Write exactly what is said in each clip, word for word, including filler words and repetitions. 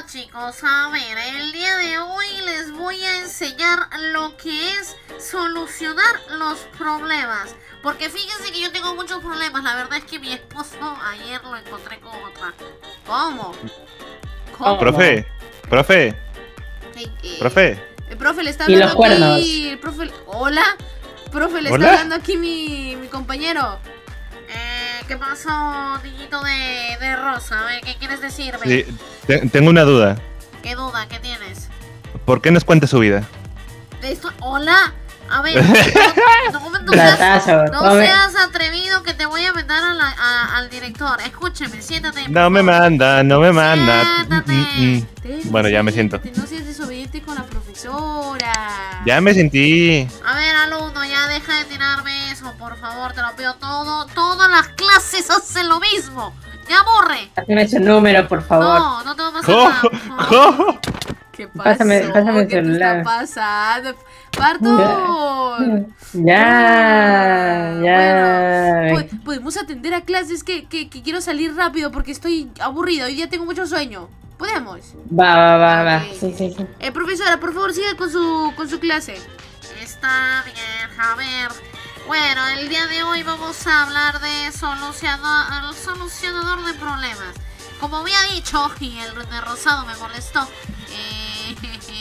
Hola chicos, a ver, el día de hoy les voy a enseñar lo que es solucionar los problemas. Porque fíjense que yo tengo muchos problemas, la verdad es que mi esposo ayer lo encontré con otra. ¿Cómo? ¿Cómo? Profe, profe, Eh, eh, profe. El profe le está Y hablando los cuernos. aquí. El profe... Hola. Profe, le ¿Hola? está hablando aquí mi, mi compañero. Eh, ¿Qué pasó, niñito de, de rosa? A ver, ¿qué quieres decirme? Sí, te- tengo una duda. ¿Qué duda? ¿Qué tienes? ¿Por qué nos cuenta su vida? Esto... Hola. A ver, no, no, no seas, Platazo, no tome. seas atrevido que te voy a mandar a la- a- al director. Escúcheme, siéntate. por No me favor. manda, no me manda. Siéntate. Mm, mm. Ten, Bueno, ya me siento. siéntate, No seas desobediente con la profesora. Ya me sentí. A ver, alumno, ya deja de tirarme eso, por favor, te lo pido todo. Todas las clases hacen lo mismo. ¡Me aburre! Pásame su número, por favor. No, no te va a pasar ¡Jo, nada. por favor. jo! ¿Qué pasó? Pásame- pásame el ¿Qué te celular. está pasando? ¡Bartol! Ya, ya. Bueno, po- podemos atender a clases que, que, que quiero salir rápido porque estoy aburrido. Hoy día tengo mucho sueño. ¿Podemos? Va, va, va, va. Ok. Sí, sí, sí. Eh, profesora, por favor, siga con su, con su clase. Está bien, a ver. Bueno, el día de hoy vamos a hablar de solucionador, el solucionador de problemas. Como había dicho, y el de rosado me molestó, eh,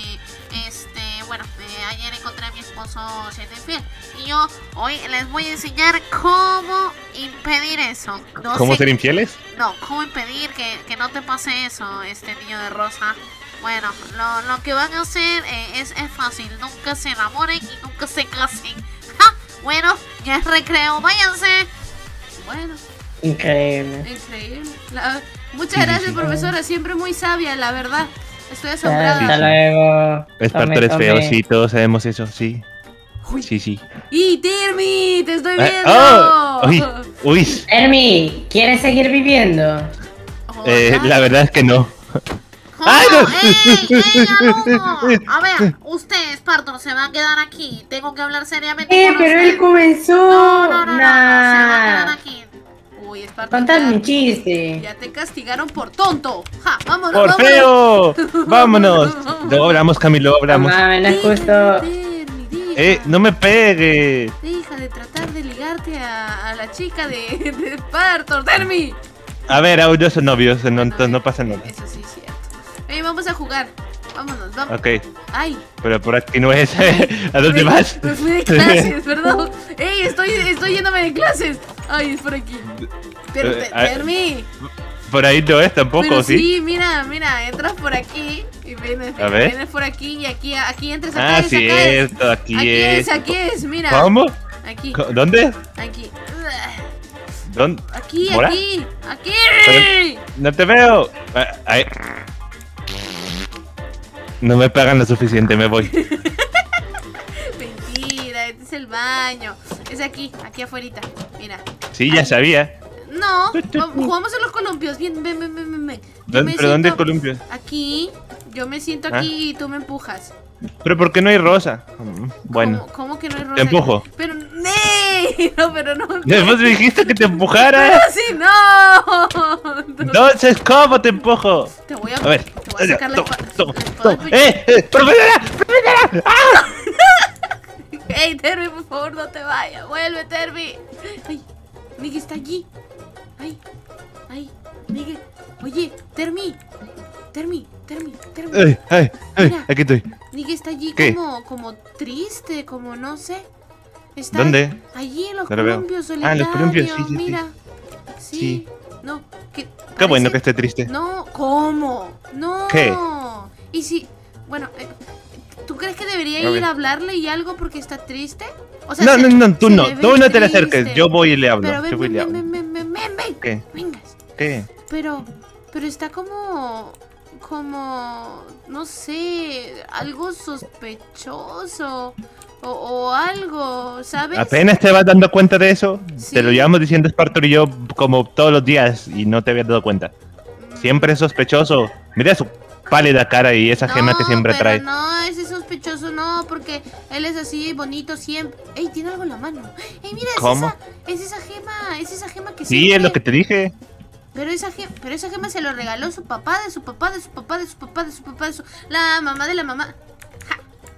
este, bueno, eh, ayer encontré a mi esposo siendo infiel. Y yo hoy les voy a enseñar cómo impedir eso. No ¿Cómo sé- ser infieles? no, ¿cómo impedir que, que no te pase eso, este niño de rosa? Bueno, lo, lo que van a hacer eh, es, es fácil. Nunca se enamoren y nunca se casen. ¡Ja! Bueno, ya es recreo, váyanse. Bueno, Increíble. increíble. La- muchas Sí, gracias, sí, sí. profesora. Siempre muy sabia, la verdad. Estoy Hasta asombrada. luego. Espartor Tome, es feo, tome. sí, todos sabemos eso, sí. Uy. Sí, sí. ¡Y Tirmi! ¡Te estoy Eh, viendo! ¡Oh! ¡Uy! ¡Uy! Hermi, ¿quieres seguir viviendo? Hola. Eh, la verdad es que no. ¡Oh! ¡Ay, no! ¡Ey, ey, alumno! A ver, usted, Spartor, se va a quedar aquí. Tengo que hablar seriamente Eh, con pero usted. él comenzó. No, no, no, no, no, se va a quedar Nah. aquí. Uy, Spartor, Contadme ya, un chiste. ya te castigaron por tonto. ¡Ja! ¡Vámonos, ¡Por vámonos! feo! ¡Vámonos! Luego hablamos, Camilo, luego No hablamos. mames, no es Deja, justo. Termi, deja. Eh, no me pegue. Deja de tratar de ligarte a, a la chica de, de Spartor, Termi. A ver, aún no son novios, no, entonces no pasa nada. Eso sí es cierto. Ey, vamos a jugar. Vámonos, vamos. Ok, Ay. pero por aquí no es. ¿A dónde Me- vas? Me fui de clases, perdón. Ey, estoy, estoy yéndome de clases. Ay, es por aquí. Pero, Eh, te- ah, Termi. Por ahí no es tampoco, Pero ¿sí? sí, mira, mira, entras por aquí y vienes, A ver. vienes por aquí y aquí, aquí entras acá. Ah, es, acá es. cierto, aquí, Aquí es. es, aquí es, mira. ¿Cómo? Aquí, Co- ¿Dónde? aquí. ¿Dónde? Aquí, ¿Ahora? aquí, aquí. Pero- No te veo. Ah, ay. No me pagan lo suficiente, me voy. Mentira, este es el baño. Es aquí, aquí afuera. Mira. Sí, ya sabía. No, va- jugamos en los columpios. Bien, ven, ven, ven, ven, ven. Yo ¿Dónde- me ¿Pero dónde hay siento columpios? Aquí, yo me siento ¿Ah? aquí y tú me empujas. ¿Pero por qué no hay rosa? Mm, Bueno. ¿Cómo, cómo que no hay rosa? Te empujo. Pero, ¡nee! No, pero no. Después me dijiste que te Pero empujara. sí, no. Entonces, ¿cómo te empujo? Te voy a, A ver. te voy a sacar la Toma, espada. toma, la espada toma. del pecho. ¡Eh! eh, ¡Profesora! ¡Profesora! ¡Ah! Ey, Termi, por favor, no te vayas. Vuelve, Termi. Ay, Miguel está allí. Ay, ay, Miguel. Oye, Termi. Termi, Termi, Termi. ¡Ay, ay, ay! Mira. Aquí estoy. Miguel está allí ¿Qué? como, como triste, como no sé. Está ¿Dónde? Allí en los No lo veo. columpios Ah, en solitarios. los columpios, sí, sí, sí. Mira. Sí. Sí. No, que Qué bueno parece- que esté triste. No, ¿cómo? No. ¿Qué? Y si, bueno, eh, ¿tú crees que debería A ir ver. a hablarle y algo porque está triste? O sea, No, se- no, no, tú se no. le ve Tú no te le triste. acerques. Yo voy y le hablo. Pero ven, Yo voy y ven, le ven, hablo. ven, ven, ven, ven, ¿Qué? vengas. ¿Qué? Pero, pero está como, como, no sé, algo sospechoso o, o algo, ¿sabes? ¿Apenas te vas dando cuenta de eso? Sí. Te lo llevamos diciendo Spartor y yo como todos los días y no te habías dado cuenta. Siempre es sospechoso. Mira su pálida cara y esa gema que siempre pero trae. No, ese sospechoso no, porque él es así bonito siempre. Ey, tiene algo en la mano. Ey, mira, es ¿Cómo? esa, es esa gema, es esa gema que Sí, siempre... es lo que te dije. Pero esa, gema, pero esa gema se lo regaló su papá, de su papá, de su papá, de su papá, de su papá, de su... La mamá de la mamá. Ja.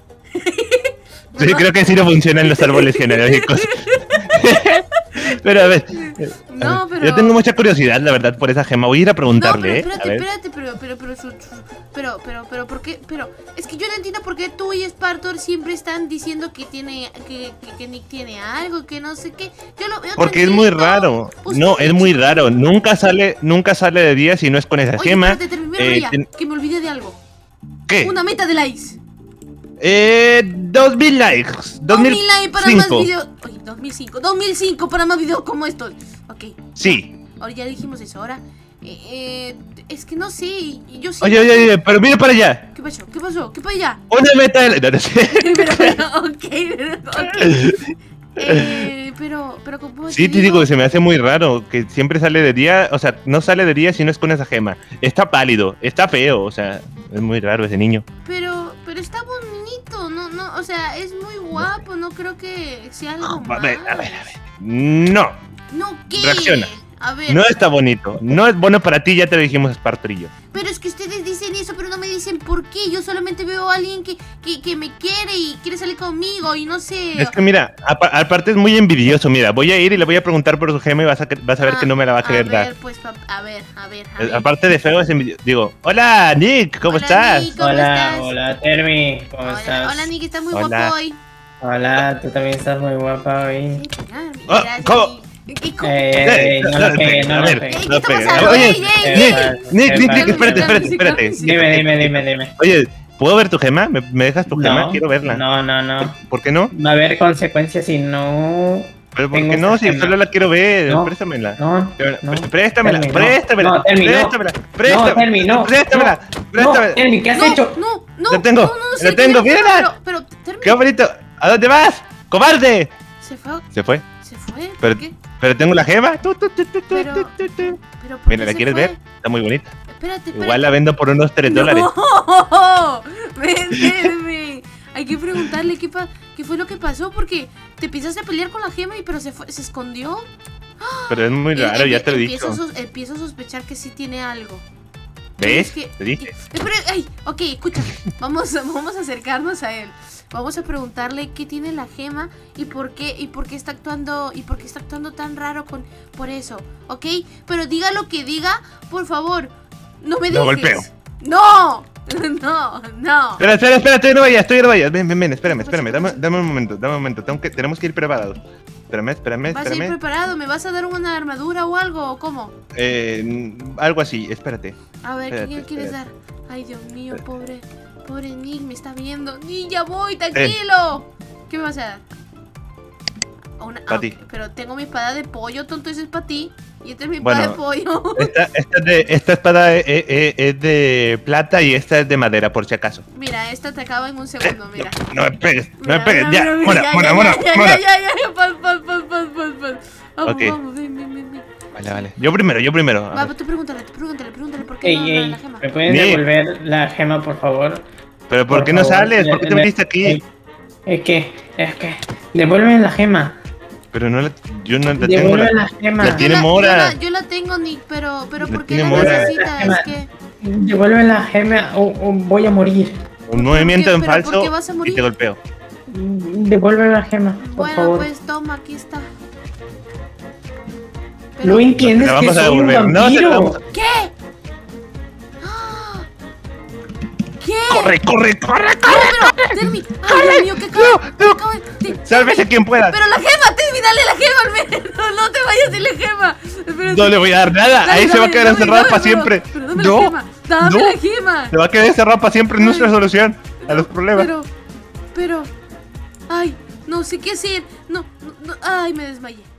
Sí, creo que sí no funcionan los árboles genealógicos. Pero a ver, No, a ver, pero... yo tengo mucha curiosidad, la verdad, por esa gema. Voy a ir a No, preguntarle, pero ¿eh? A espérate, ver. espérate, pero, pero, pero, su, su- pero, pero, pero, ¿por qué? Pero, es que yo no entiendo por qué tú y Spartor siempre están diciendo que tiene, que, que, que Nick tiene algo, que no sé qué. Yo lo veo Porque es muy tranquilito. raro. Usted No, es dice- muy raro. Nunca sale, nunca sale de día si no es con esa Oye, gema. espérate, primero Eh, ya, ten- que me olvidé de algo. ¿Qué? Una meta de likes. Eh, dos mil likes. dos mil likes para más cinco. videos. Oye, dos mil cinco. dos mil cinco para más videos como estos. Ok, Sí. ahora ya dijimos eso. Ahora, eh, eh, es que no sé. Yo sí. Oye, oye, oye, pero mira para allá. ¿Qué pasó? ¿Qué pasó? ¿Qué para allá? Una meta de... No, no sé. pero, pero, ok, ok. Eh, pero, pero como Sí, te digo, se me hace muy raro que siempre sale de día, o sea, no sale de día si no es con esa gema. Está pálido, está feo, o sea, es muy raro ese niño. Pero, pero está bonito, no, no, o sea, es muy guapo, no creo que sea algo A ver, mal. a ver, a ver. No, No, ¿qué? Reacciona. A ver, no está bonito. No es bueno para ti, ya te lo dijimos, Spartrillo. pero es que ustedes dicen eso, pero no me dicen por qué. Yo solamente veo a alguien que, que, que me quiere y quiere salir conmigo y no sé. Es que mira, apa- aparte es muy envidioso. Mira, voy a ir y le voy a preguntar por su gema y vas a, que- vas a ver Ah, que no me la va a querer ver, dar. Pues, pap- a ver, a ver, a Eh, ver. Aparte de feo, es envidioso. Digo, hola, Nick, ¿cómo Hola, estás? Nick, ¿cómo Hola, estás? hola, Termi, ¿cómo Hola, estás? hola, Nick, estás muy Hola. guapo hoy. Hola, tú también estás muy guapa hoy. Sí, claro, Ah, gracias, ¿cómo? Nick. ¿Y cómo? Eh, Eh, eh, no la pegué, no a la ver, pegué. Ey, no ¿qué pegues. está pasando? Oye, Ey, ey, Eh, ey. Nick, pasa? Nick, ¿Qué Nick, pasa? Nick, espérate, espérate, Sí, espérate. sí, sí. Dime, dime, dime, dime. Oye, ¿puedo ver tu gema? ¿Me, me dejas tu gema? No, Quiero verla. No, no, no. ¿Por qué no? Va a haber consecuencias si no. ¿Pero por tengo qué no? esta Si gema. solo la quiero ver, No, préstamela. No, Pero- no. Préstamela, Termi, no. préstamela, No, Termi, no. préstamela, No, préstamela, Termi, no. préstamela, No, préstamela. Termi, ¿qué has no, hecho? No, no, La tengo, no, no, no sé la tengo, qué- mírala. Pero, pero, termina. ¡Qué bonito! ¿A dónde vas? ¡Cobarde! Se fue, Se fue. se fue. ¿Por Pero, qué? pero tengo la gema. Tu, tu, tu, tu, tu, Pero- tu, tu, tu. Pero, ¿por Mira, qué ¿la se quieres fue? ver? Está muy bonita. Espérate, espérate. Igual la vendo por unos tres dólares. No, véndeme. Hay que preguntarle qué, pa- qué fue lo que pasó porque te empezaste a pelear con la gema y pero se fue, se escondió. Pero es muy Eh, raro, eh, ya te lo he empiezo, dicho. a sos- empiezo a sospechar que sí tiene algo. ¿Ves? Es que- Te dije. que- Espera, ay, ok, escucha. Vamos, vamos a acercarnos a él. Vamos a preguntarle qué tiene la gema y por qué y por qué está actuando y por qué está actuando tan raro con por eso, ¿ok? Pero diga lo que diga, por favor, no me Lo dejes. golpeo. No, no, no. Espera, espera, espérate, no vayas, tú ya no vayas. Ven, ven, ven, espérame, ¿Qué pasa, espérame, qué dame, pasa? dame un momento, dame un momento. Tengo que, tenemos que ir preparados. Espérame, espérame, ¿Vas a ir espérame. preparado? ¿Me vas a dar una armadura o algo o cómo? Eh, algo así, espérate. A ver, ¿qué Espérate, quieres dar? espérate. Ay, Dios mío, Espérate. pobre, pobre Nick, me está viendo. Nick, ya voy, tranquilo. ¿Qué me vas a dar? Una, Pa' ah, ti. Pero tengo mi espada de pollo, tonto, ese es para ti. Y esta es mi Bueno. espada de pollo. Esta, esta, es de- esta espada es, es- es de plata y esta es de madera, por si acaso. Mira, esta te acaba en un segundo, mira. No me pegues, no Mira, me pegues, mira, ya, mira, mora, ya, mora, ya, mora, ya, mora. Ya, ya, ya, paz, paz, paz, paz, paz, paz. Vamos, Ok. vamos, ven, ven, ven, ven. Vale, vale. Yo primero, yo primero. a Va, ver. tú pregúntale, tú pregúntale, pregúntale por qué Ey, no da ey, la gema. ¿me pueden Nick. devolver la gema, por favor? Pero ¿por, por qué no favor, sales? le- ¿Por qué te le- viniste aquí? eh, Es que, es que, devuelven la gema. Pero no la, yo no la tengo. Devuelven La, la gema. la Yo tiene la- mora. Yo la, yo la tengo, Nick, pero, pero La ¿por qué tiene la mora. necesitas? Gema. Es que... Devuelven la gema o, o voy a morir. un movimiento qué? en ¿Pero por falso qué vas a y morir? te golpeo. Devuelve la gema, por Bueno, favor. pues toma, aquí está. ¿Lo entiendes La que vamos a soy un devolver. No, se la vampiro? vamos a- ¿Qué? ¡Ah! ¿Qué? ¡Corre, corre, corre, No, corre! pero, Termi, ay, Dios mío, que acaba, No, que no. acaba de- ¡Sálvese quien pueda! Pero la gema, Termi, dale la gema al menos. No, no te vayas sin la gema. Espérate. No le voy a dar nada. Dale, Ahí se va a dale, quedar dame, encerrado dame, para pero- siempre. pero dame No, la gema. Dame no. la gema. Se va a quedar encerrado para siempre. Es nuestra Ay. solución a los problemas. Pero, pero, ay, no sé qué hacer. No, no, no, ay, me desmayé.